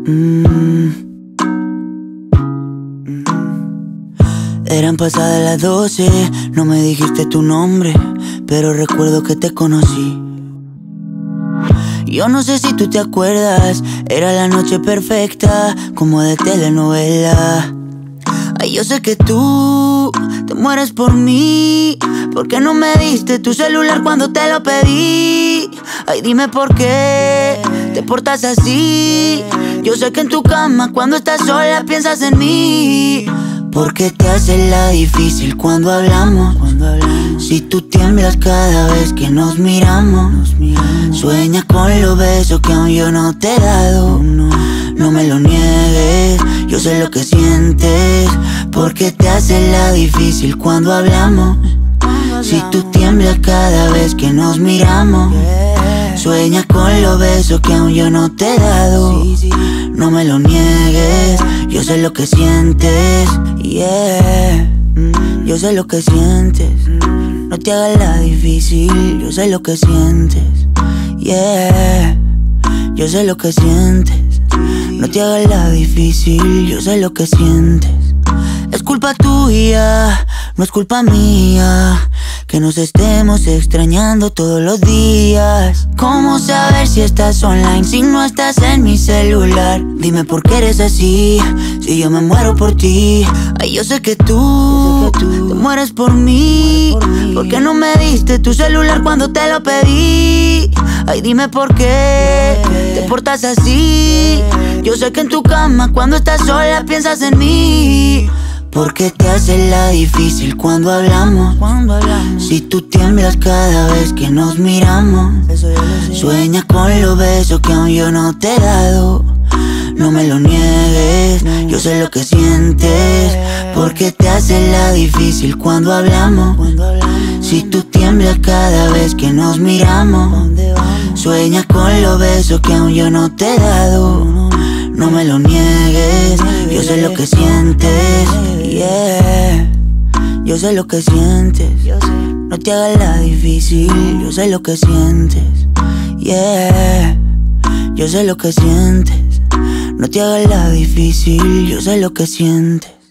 Eran pasadas las 12, no me dijiste tu nombre, pero recuerdo que te conocí. Yo no sé si tú te acuerdas, era la noche perfecta, como de telenovela. Ay, yo sé que tú te mueres por mí. ¿Por qué no me diste tu celular cuando te lo pedí? Ay, dime por qué te portas así. Yo sé que en tu cama cuando estás sola piensas en mí. ¿Por qué te haces la difícil cuando hablamos? Si tú tiemblas cada vez que nos miramos. Sueñas con los besos que aún yo no te he dado. No me lo niegues, yo sé lo que sientes. ¿Por qué te haces la difícil cuando hablamos? Si tú tiemblas cada vez que nos miramos. Sueñas con los besos que aún yo no te he dado. No me lo niegues, yo sé lo que sientes. Yeah, yo sé lo que sientes. No te hagas la difícil, yo sé lo que sientes. Yeah, yo sé lo que sientes. No te hagas la difícil, yo sé lo que sientes. Es culpa tuya, no es culpa mía, que nos estemos extrañando todos los días. ¿Cómo saber si estás online si no estás en mi celular? Dime por qué eres así, si yo me muero por ti. Ay, yo sé que tú te mueres por mí. ¿Por qué no me diste tu celular cuando te lo pedí? Ay, dime por qué te portas así. Yo sé que en tu cama cuando estás sola piensas en mí. ¿Por qué te haces la difícil cuando hablamos? Si tú tiemblas cada vez que nos miramos. Sueñas con los besos que aún yo no te he dado. No me lo niegues, yo sé lo que sientes. ¿Por qué te haces la difícil cuando hablamos? Si tú tiemblas cada vez que nos miramos. Sueñas con los besos que aún yo no te he dado. No me lo niegues, yo sé lo que sientes. Yeah, yo sé lo que sientes. No te hagas la difícil, yo sé lo que sientes. Yeah, yo sé lo que sientes. No te hagas la difícil, yo sé lo que sientes.